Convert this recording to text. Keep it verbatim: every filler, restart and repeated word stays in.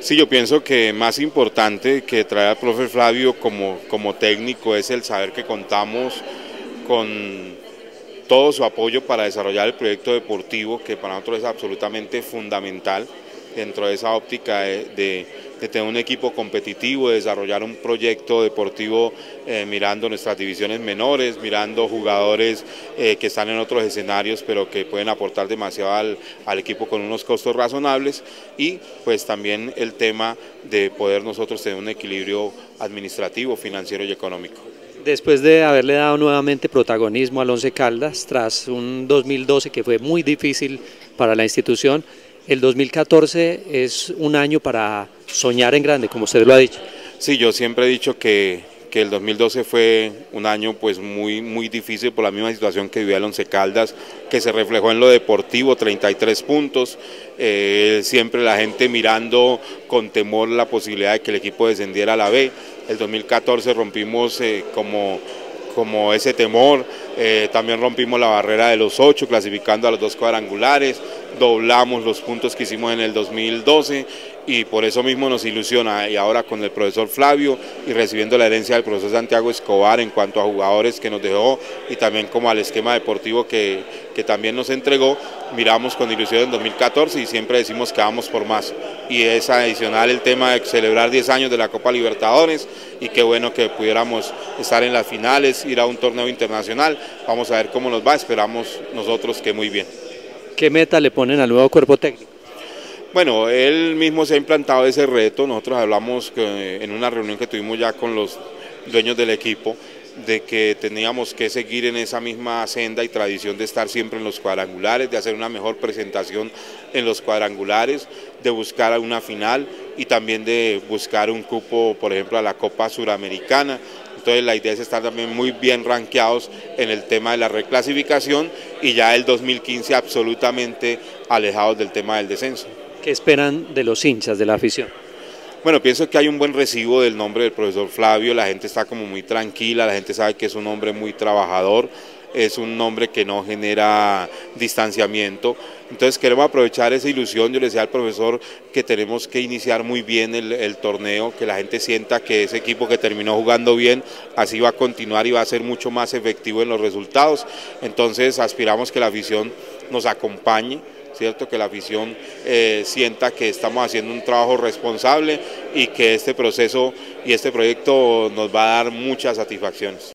Sí, yo pienso que más importante que traer al profe Flavio como, como técnico es el saber que contamos con todo su apoyo para desarrollar el proyecto deportivo, que para nosotros es absolutamente fundamental dentro de esa óptica de, de, de tener un equipo competitivo, de desarrollar un proyecto deportivo eh, mirando nuestras divisiones menores, mirando jugadores eh, que están en otros escenarios pero que pueden aportar demasiado al, al equipo con unos costos razonables, y pues también el tema de poder nosotros tener un equilibrio administrativo, financiero y económico. Después de haberle dado nuevamente protagonismo al Once Caldas, tras un dos mil doce que fue muy difícil para la institución, el dos mil catorce es un año para soñar en grande, como usted lo ha dicho. Sí, yo siempre he dicho que, que el dos mil doce fue un año pues muy, muy difícil por la misma situación que vivía el Once Caldas, que se reflejó en lo deportivo, treinta y tres puntos, eh, siempre la gente mirando con temor la posibilidad de que el equipo descendiera a la B. El dos mil catorce rompimos eh, como, como ese temor, eh, también rompimos la barrera de los ocho, clasificando a los dos cuadrangulares, doblamos los puntos que hicimos en el dos mil doce y por eso mismo nos ilusiona, y ahora con el profesor Flavio y recibiendo la herencia del profesor Santiago Escobar en cuanto a jugadores que nos dejó y también como al esquema deportivo que, que también nos entregó, miramos con ilusión en dos mil catorce y siempre decimos que vamos por más, y es adicional el tema de celebrar diez años de la Copa Libertadores, y qué bueno que pudiéramos estar en las finales, ir a un torneo internacional. Vamos a ver cómo nos va, esperamos nosotros que muy bien. ¿Qué meta le ponen al nuevo cuerpo técnico? Bueno, él mismo se ha implantado ese reto. Nosotros hablamos que en una reunión que tuvimos ya con los dueños del equipo, de que teníamos que seguir en esa misma senda y tradición de estar siempre en los cuadrangulares, de hacer una mejor presentación en los cuadrangulares, de buscar una final y también de buscar un cupo, por ejemplo, a la Copa Suramericana. Entonces la idea es estar también muy bien rankeados en el tema de la reclasificación, y ya el dos mil quince absolutamente alejados del tema del descenso. ¿Qué esperan de los hinchas, de la afición? Bueno, pienso que hay un buen recibo del nombre del profesor Flavio, la gente está como muy tranquila, la gente sabe que es un hombre muy trabajador, es un hombre que no genera distanciamiento, entonces queremos aprovechar esa ilusión. Yo le decía al profesor que tenemos que iniciar muy bien el, el torneo, que la gente sienta que ese equipo que terminó jugando bien, así va a continuar y va a ser mucho más efectivo en los resultados, entonces aspiramos que la afición nos acompañe, ¿cierto? Que la afición eh, sienta que estamos haciendo un trabajo responsable y que este proceso y este proyecto nos va a dar muchas satisfacciones.